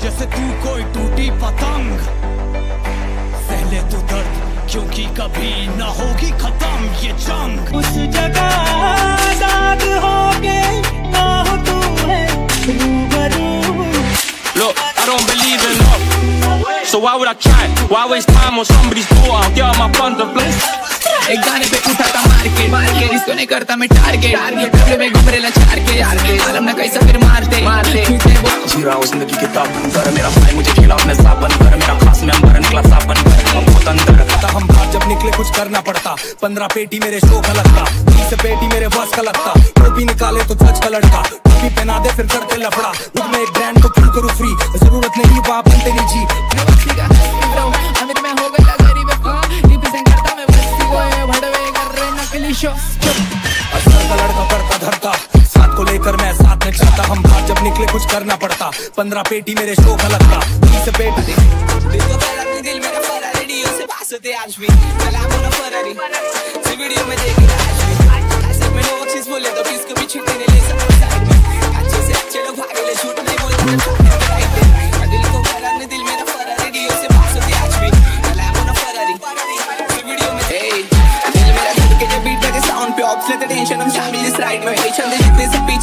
जैसे तू कोई टूटी पतंग। सहले तो दर्द क्योंकि कभी ना होगी खत्म ये जंग। उस जगह आजाद होके ना हो तू है रूबरू। Look, I don't believe in love, so why would I try? Why waste time on somebody's daughter? Get on my front of place. एक गाने पे उठा था मार्केट इसको नहीं करता मैं टारगेट कपड़े में घूम रेला चार के आलम ना कैसा फिर मारते जी रहा हूँ जिंदगी की ताब कर मेरा भाई मुझे खिला अपने साथ बन कर मेरा खास मेंबर निकला साफ बन कर अब बहुत अंदर था हम बाहर जब निकले कुछ करना पड़ता 15 पेटी मेरे शो का लगता 20 पेटी मेरे बस का लगता टोपी निकाले तो जज का लड़का टोपी पहना दे फिर करते लफड़ा खुद में एक ब्रांड को क्यों करूँ फ्री जरूरत नहीं वहाँ बनते नहीं जी अमीर में हो गया गरीब रिप्रेजेंट करता मैं बस्ती को भड़वे कर रहे नकली शो असर का लड़का करता धरता साथ को लेकर मैं साथ में चलता हम बाहर जब निकले कुछ करना पड़ता 15 पेटी मेरे शो का लगता 20 पेटी दिल मेरा फरा रेडियो से पास होते आज भी कलाम ना फरारी से वीडियो में देख आज भी ऐसे में लोग चीज बोले तो किसको भी छूटने नहीं ले सकते साइड में अच्छे से अच्छे लोग भागे ले झूठ नहीं बोलते दिल को फरा दिल मेरा फरा रेडियो से पास होते आज भी कलाम ना फरारी से वीडियो में दिल मेरा धड़के जब बीट लगे साउंड पे ऑप्स लेते टेंशन हम शामिल इस राइड में चंदे जितने से